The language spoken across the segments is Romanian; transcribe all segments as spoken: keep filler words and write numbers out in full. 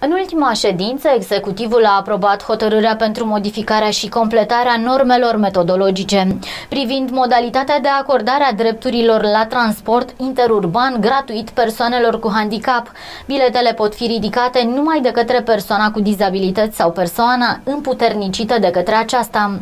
În ultima ședință, executivul a aprobat hotărârea pentru modificarea și completarea normelor metodologice privind modalitatea de acordare a drepturilor la transport interurban gratuit persoanelor cu handicap. Biletele pot fi ridicate numai de către persoana cu dizabilități sau persoana împuternicită de către aceasta.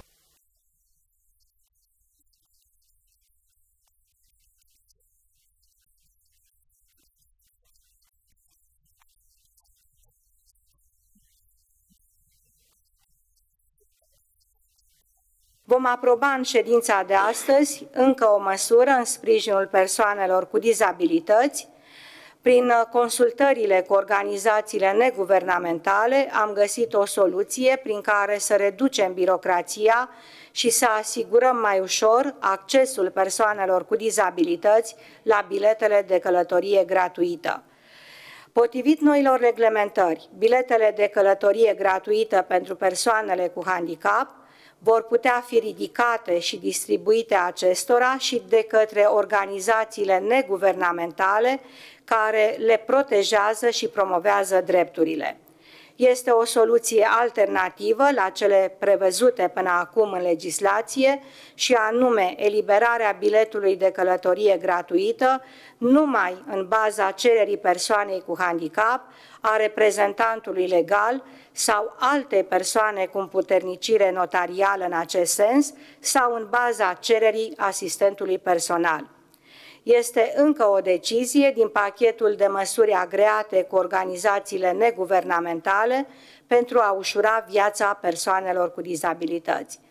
Vom aproba în ședința de astăzi încă o măsură în sprijinul persoanelor cu dizabilități. Prin consultările cu organizațiile neguvernamentale am găsit o soluție prin care să reducem birocrația și să asigurăm mai ușor accesul persoanelor cu dizabilități la biletele de călătorie gratuită. Potrivit noilor reglementări, biletele de călătorie gratuită pentru persoanele cu handicap vor putea fi ridicate și distribuite acestora și de către organizațiile neguvernamentale care le protejează și promovează drepturile. Este o soluție alternativă la cele prevăzute până acum în legislație și anume eliberarea biletului de călătorie gratuită numai în baza cererii persoanei cu handicap, a reprezentantului legal sau alte persoane cu împuternicire notarială în acest sens sau în baza cererii asistentului personal. Este încă o decizie din pachetul de măsuri agreate cu organizațiile neguvernamentale pentru a ușura viața persoanelor cu dizabilități.